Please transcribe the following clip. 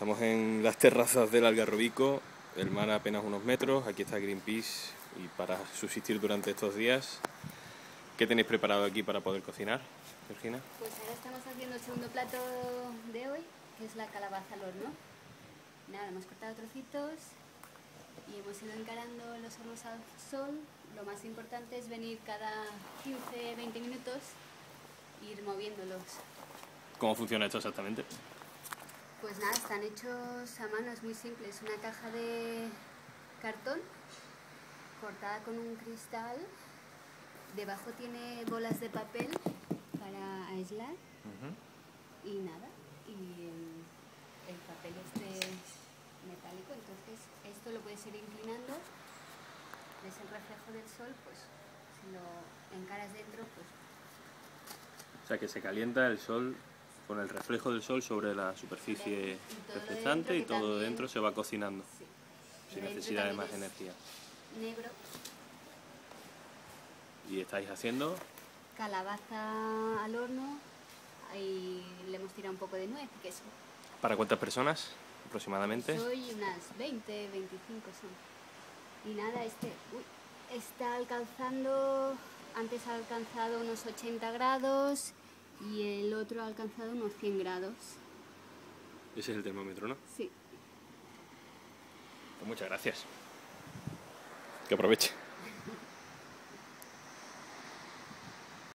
Estamos en las terrazas del Algarrobico, el mar a apenas unos metros, aquí está Greenpeace y para subsistir durante estos días. ¿Qué tenéis preparado aquí para poder cocinar, Georgina? Pues ahora estamos haciendo el segundo plato de hoy, que es la calabaza al horno. Nada, hemos cortado trocitos y hemos ido encarando los hornos al sol. Lo más importante es venir cada 15-20 minutos e ir moviéndolos. ¿Cómo funciona esto exactamente? Pues nada, están hechos a mano, es muy simple. Es una caja de cartón cortada con un cristal. Debajo tiene bolas de papel para aislar. Y nada, y el papel metálico, entonces esto lo puedes ir inclinando, ves el reflejo del sol, pues si lo encaras dentro, pues... O sea que se calienta el sol con el reflejo del sol sobre la superficie reflectante y todo dentro se va cocinando, sí, sin necesidad de más energía. Negro. ¿Y estáis haciendo? Calabaza al horno y le hemos tirado un poco de nuez y queso. ¿Para cuántas personas aproximadamente? Soy unas 20, 25 son. Y nada, está alcanzando, antes ha alcanzado unos 80 grados y el otro ha alcanzado unos 100 grados. Ese es el termómetro, ¿no? Sí. Pues muchas gracias. Que aproveche.